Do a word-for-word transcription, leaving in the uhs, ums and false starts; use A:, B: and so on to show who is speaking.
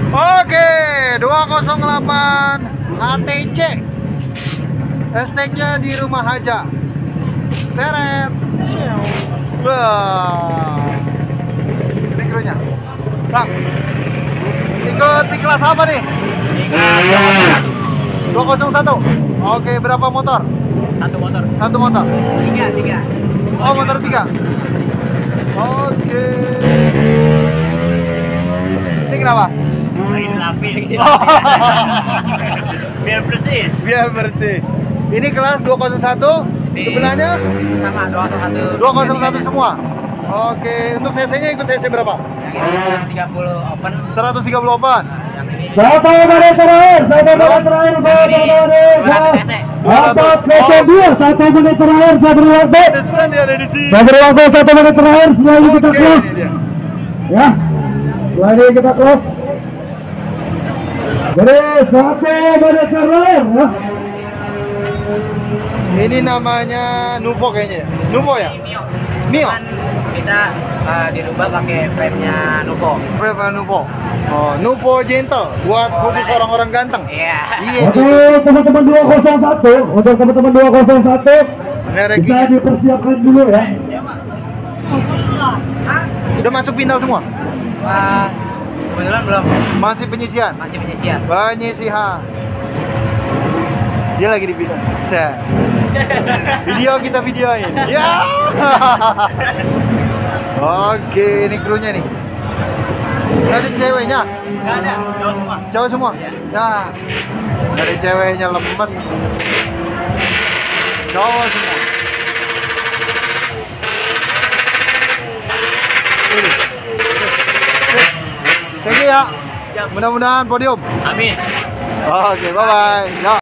A: Oke, dua nol delapan H T C. Hashtagnya di rumah aja. Teret. Wah. Ini krunya. Bang. Ikut di kelas apa nih? dua nol satu. Oke, berapa motor?
B: Satu motor.
A: Satu motor.
B: Tiga, tiga.
A: Oh, motor tiga. Oke. Ini kenapa?
B: Lagi dilapin. Biar bersih.
A: Biar bersih. Ini kelas dua nol satu. Sebelahnya
B: Sama dua nol satu.
A: dua nol satu semua. Oke, untuk cc-nya ikut cc berapa?
B: Yang ini seratus tiga puluh open.
A: seratus tiga puluh open.
B: Yang ini
C: Satu menit terakhir, satu menit terakhir buat
B: dua ratus cc.
C: Abad kosong dua, satu menit terakhir saya beri waktu.
A: Desain dia ada di sini.
C: Saya beri waktu satu menit terakhir, setelah ini kita
A: Oke,
C: close.
A: ini dia.
C: Ya, setelah ini kita close. Jadi satu menit terakhir ya.
A: Ini namanya Nuvo kayaknya. Nuvo ya?
B: Mio.
A: Mio.
B: Cuman kita uh, dirubah pakai frame-nya Nuvo.
A: Berapa Nuvo? Oh, Nuvo Gentle buat khusus orang-orang ganteng.
B: Iya.
A: Iya itu.
C: Untuk teman-teman dua nol satu, untuk teman-teman dua nol satu
A: Merek
C: bisa
A: ini.
C: dipersiapkan dulu ya.
A: Udah masuk final semua?
B: Wah, kebetulan belum.
A: Masih penyisian?
B: Masih penyisian.
A: Penyisihan. Dia lagi di final. Cek. Video kita videoin. Ya. Oke, ini krunya nih. Dari ceweknya?
B: Enggak ada, jauh semua.
A: Cowok semua? Ya. Dari ceweknya lemes. Cowok semua. Ini. Thank you ya. Mudah-mudahan podium.
B: Amin.
A: Oke, bye bye. Ya.